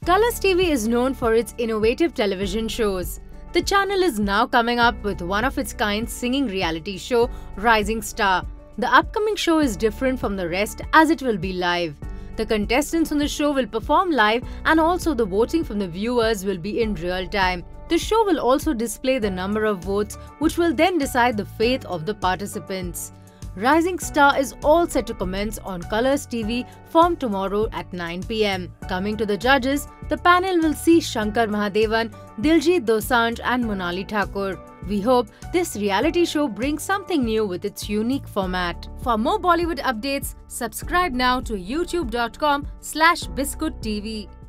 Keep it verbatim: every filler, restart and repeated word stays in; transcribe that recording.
Colors T V is known for its innovative television shows. The channel is now coming up with one of its kind singing reality show, Rising Star. The upcoming show is different from the rest as it will be live. The contestants on the show will perform live and also the voting from the viewers will be in real time. The show will also display the number of votes which will then decide the fate of the participants. Rising Star is all set to commence on Colors T V from tomorrow at nine p m Coming to the judges, the panel will see Shankar Mahadevan, Diljit Dosanjh and Monali Thakur. We hope this reality show brings something new with its unique format. For more Bollywood updates, subscribe now to youtube dot com slash biscuit T V.